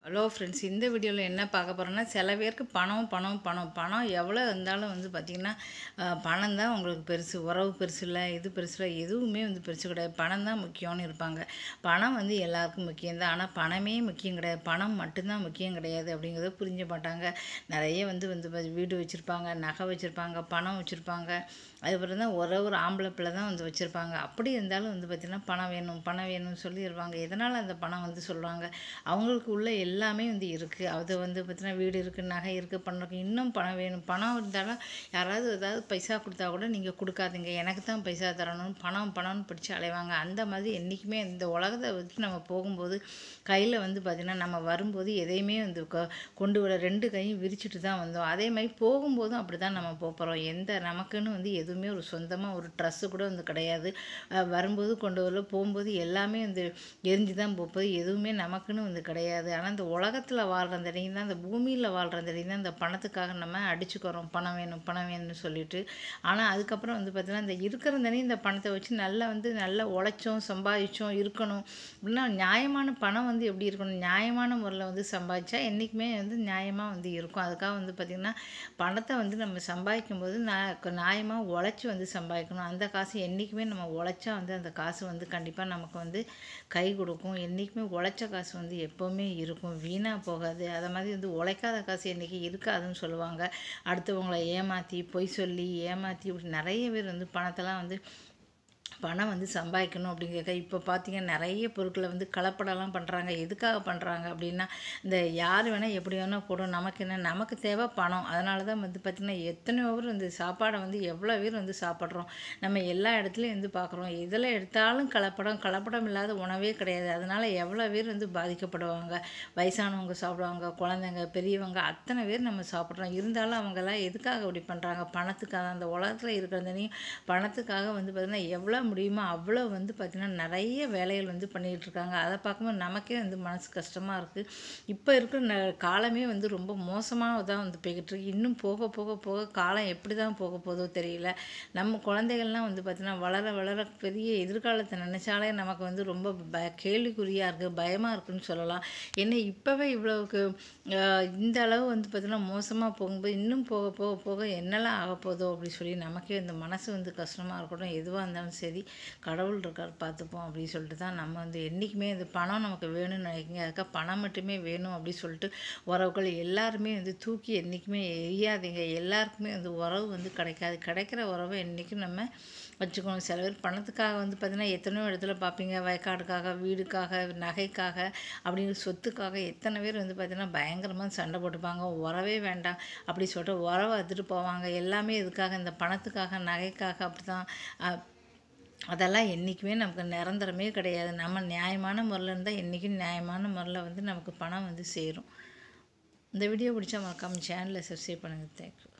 Hello friends, இந்த வீடியோவில் என்ன பார்க்க போகிறோன்னா, சில பேருக்கு பணம் எவ்வளோ இருந்தாலும் வந்து பார்த்திங்கன்னா, பணம் தான் உங்களுக்கு பெருசு, உறவு பெருசு இல்லை, இது பெருசு இல்லை, எதுவுமே வந்து பெருசு கிடையாது. பணம் தான் முக்கியம்னு இருப்பாங்க. பணம் வந்து எல்லாருக்கும் முக்கியம் தான், ஆனால் பணமே முக்கியம் கிடையாது, பணம் மட்டும்தான் முக்கியம் கிடையாது அப்படிங்கிறத புரிஞ்ச மாட்டாங்க. நிறைய வீடு வச்சுருப்பாங்க, நகை வச்சுருப்பாங்க, பணம் வச்சுருப்பாங்க. அதுக்கப்புறம் தான் ஒரு ஆம்பளை பிள்ளை தான் வந்து வச்சுருப்பாங்க. அப்படி இருந்தாலும் வந்து பார்த்திங்கன்னா, பணம் வேணும்னு சொல்லிடுவாங்க. எதனால் அந்த பணம் வந்து சொல்கிறாங்க, அவங்களுக்கு உள்ள எல்லாமே வந்து இருக்குது. அது வந்து பார்த்தீங்கன்னா, வீடு இருக்குது, நகை இருக்குது, பணம் இருக்குது, இன்னும் பணம் வேணும். பணம் இருந்தாலும் யாராவது ஏதாவது பைசா கொடுத்தா கூட நீங்கள் கொடுக்காதீங்க, எனக்கு தான் பைசா தரணும்னு பணம்னு பிடிச்சி அலைவாங்க. அந்த மாதிரி என்றைக்குமே இந்த உலகத்தை வச்சு நம்ம போகும்போது கையில் வந்து பார்த்திங்கன்னா, நம்ம வரும்போது எதையுமே வந்து கொண்டு வர 2 கையும் விரிச்சிட்டு தான் வந்தோம். அதே மாதிரி போகும்போதும் அப்படி தான் நம்ம போகிறோம். நமக்குன்னு வந்து எதுவுமே ஒரு சொந்தமாக ஒரு ட்ரெஸ்ஸு கூட வந்து கிடையாது. வரும்போது கொண்டு வரல, போகும்போது எல்லாமே வந்து எரிஞ்சு தான் போகுது. எதுவுமே நமக்குன்னு வந்து கிடையாது. ஆனால் இந்த உலகத்தில் வாழ்கிற தடையும் தான், இந்த பூமியில் வாழ்கிற தடையும் தான் இந்த பணத்துக்காக நம்ம அடிச்சுக்கிறோம். பணம் வேணும்னு சொல்லிட்டு. ஆனால் அதுக்கப்புறம் வந்து பார்த்திங்கன்னா, இந்த இருக்கிற தடையும் இந்த பணத்தை வச்சு நல்லா உழைச்சோம், சம்பாதிச்சோம் இருக்கணும் அப்படின்னா, நியாயமான பணம் வந்து எப்படி இருக்கணும், நியாயமான முறையில் வந்து சம்பாதிச்சா என்றைக்குமே வந்து நியாயமாக வந்து இருக்கும். அதுக்காக வந்து பார்த்திங்கன்னா, பணத்தை வந்து நம்ம சம்பாதிக்கும் போது நியாயமாக உழைச்சி வந்து சம்பாதிக்கணும். அந்த காசு என்றைக்குமே நம்ம உழைச்சா வந்து அந்த காசு வந்து கண்டிப்பாக நமக்கு வந்து கை கொடுக்கும். என்றைக்குமே உழைச்ச காசு வந்து எப்போவுமே இருக்கும், வீணாக போகாது. அதை மாதிரி வந்து உழைக்காத காசு என்றைக்கு இருக்காதுன்னு சொல்லுவாங்க. அடுத்தவங்களை ஏமாற்றி, பொய் சொல்லி ஏமாற்றி, இப்படி நிறைய பேர் வந்து பணத்தெல்லாம் வந்து பணம் வந்து சம்பாதிக்கணும் அப்படிங்கிறக்க. இப்போ பார்த்தீங்கன்னா, நிறைய பொருட்களை வந்து கலப்படம்லாம் பண்ணுறாங்க. எதுக்காக பண்ணுறாங்க அப்படின்னா, இந்த யார் வேணால் எப்படி வேணால் போடும், நமக்கு என்ன, நமக்கு தேவை பணம். அதனால தான் வந்து பார்த்திங்கன்னா, எத்தனையோ பேர் வந்து சாப்பாடை வந்து எவ்வளோ பேர் வந்து சாப்பிட்றோம். நம்ம எல்லா இடத்துலையும் வந்து பார்க்குறோம். எதில் எடுத்தாலும் கலப்படம் இல்லாத உணவே கிடையாது. அதனால் எவ்வளோ பேர் வந்து பாதிக்கப்படுவாங்க. வயசானவங்க சாப்பிடுவாங்க, குழந்தைங்க, பெரியவங்க, அத்தனை பேர் நம்ம சாப்பிட்றோம். இருந்தாலும் அவங்கெல்லாம் எதுக்காக அப்படி பண்ணுறாங்க, பணத்துக்காக. அந்த உலகத்தில் இருக்கிறதையும் பணத்துக்காக வந்து பார்த்திங்கன்னா, எவ்வளோ முடியுமோ அவ்வளோ வந்து பார்த்திங்கன்னா நிறைய வேலைகள் வந்து பண்ணிகிட்டு இருக்காங்க. அதை பார்க்கும்போது நமக்கே வந்து மனசு கஷ்டமாக இருக்குது. இப்போ இருக்கிற காலமே வந்து ரொம்ப மோசமாக தான் வந்து போய்கிட்டு இருக்கு. இன்னும் போக போக போக காலம் எப்படி தான் போக போதோ தெரியல. நம்ம குழந்தைகள்லாம் வந்து பார்த்திங்கன்னா வளர பெரிய எதிர்காலத்தை நினச்சாலே நமக்கு வந்து ரொம்ப கேள்விக்குறியாக இருக்குது, பயமாக இருக்குதுன்னு சொல்லலாம். ஏன்னா இப்போவே இவ்வளவுக்கு இந்த அளவு வந்து பார்த்திங்கன்னா மோசமாக போகும்போது இன்னும் போக போக போக என்னெல்லாம் ஆக போதோ அப்படின்னு சொல்லி நமக்கே இந்த மனசு வந்து கஷ்டமாக இருக்கட்டும். எதுவாக இருந்தாலும் சரி, கடவுள் இருக்கார் பார்த்துப்போம் அப்படின்னு சொல்லிட்டு தான் நம்ம வந்து என்றைக்குமே இந்த பணம் நமக்கு வேணும்னு நினைக்கிங்க. அதுக்காக பணம் மட்டுமே வேணும் அப்படின்னு சொல்லிட்டு உறவுகள் எல்லாருமே வந்து தூக்கி என்றைக்குமே எரியாதீங்க. எல்லாருக்குமே வந்து உறவு வந்து கிடைக்காது. கிடைக்கிற உறவை என்றைக்கும் நம்ம வச்சுக்கணும். சில பேர் பணத்துக்காக வந்து பார்த்திங்கன்னா எத்தனையோ இடத்துல பார்ப்பீங்க, வயக்காடுக்காக, வீடுக்காக, நகைக்காக, அப்படின்னு சொத்துக்காக எத்தனை பேர் வந்து பார்த்திங்கன்னா பயங்கரமாக சண்டை போட்டுப்பாங்க. உறவே வேண்டாம் அப்படி சொல்லிட்டு உறவை எடுத்துகிட்டு போவாங்க. எல்லாமே இதுக்காக, இந்த பணத்துக்காக, நகைக்காக. அப்படி தான் அதெல்லாம் என்றைக்குமே நமக்கு நிரந்தரமே கிடையாது. நம்ம நியாயமான முறையில் இருந்தால் என்றைக்கும் நியாயமான முறையில் வந்து நமக்கு பணம் வந்து சேரும். இந்த வீடியோ பிடிச்சா மறக்காமல் சேனலை சப்ஸ்கிரைப் பண்ணுங்கள். தேங்க்யூ.